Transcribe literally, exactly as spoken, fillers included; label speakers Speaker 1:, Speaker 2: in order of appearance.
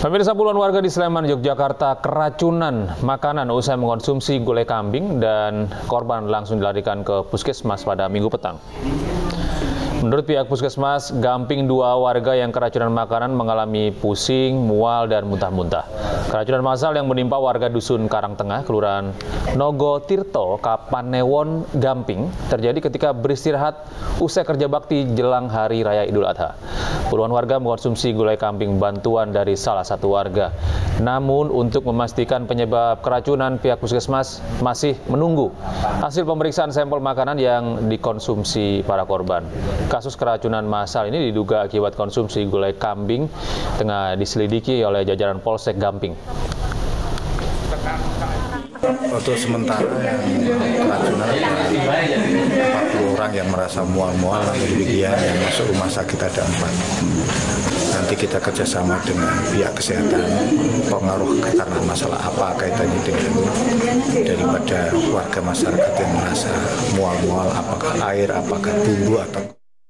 Speaker 1: Pemirsa, puluhan warga di Sleman, Yogyakarta keracunan makanan usai mengkonsumsi gulai kambing dan korban langsung dilarikan ke puskesmas pada Minggu petang. Menurut pihak puskesmas, Gamping, dua warga yang keracunan makanan mengalami pusing, mual, dan muntah-muntah. Keracunan massal yang menimpa warga Dusun Karangtengah, Kelurahan Nogo Tirto, Kapanewon, Gamping, terjadi ketika beristirahat usai kerja bakti jelang Hari Raya Idul Adha. Puluhan warga mengkonsumsi gulai kambing bantuan dari salah satu warga. Namun, untuk memastikan penyebab keracunan, pihak puskesmas masih menunggu hasil pemeriksaan sampel makanan yang dikonsumsi para korban. Kasus keracunan massal ini diduga akibat konsumsi gulai kambing tengah diselidiki oleh jajaran Polsek Gamping.
Speaker 2: Untuk sementara yang keracunan empat puluh orang yang merasa mual-mual, demikian yang masuk rumah sakit ada empat. Nanti kita kerjasama dengan pihak kesehatan, pengaruh karena masalah apa kaitannya dengan daripada warga masyarakat yang merasa mual-mual, apakah air, apakah bumbu atau